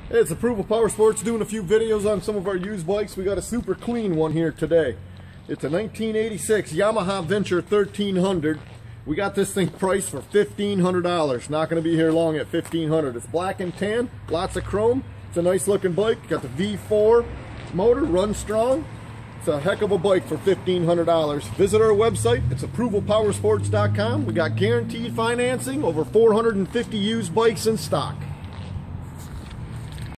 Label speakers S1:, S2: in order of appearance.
S1: Hey, it's Approval Power Sports doing a few videos on some of our used bikes. We got a super clean one here today. It's a 1986 Yamaha Venture 1300. We got this thing priced for $1,500. Not going to be here long at $1,500. It's black and tan, lots of chrome. It's a nice looking bike. Got the V4 motor, runs strong. It's a heck of a bike for $1,500. Visit our website. It's approvalpowersports.com. We got guaranteed financing, over 450 used bikes in stock.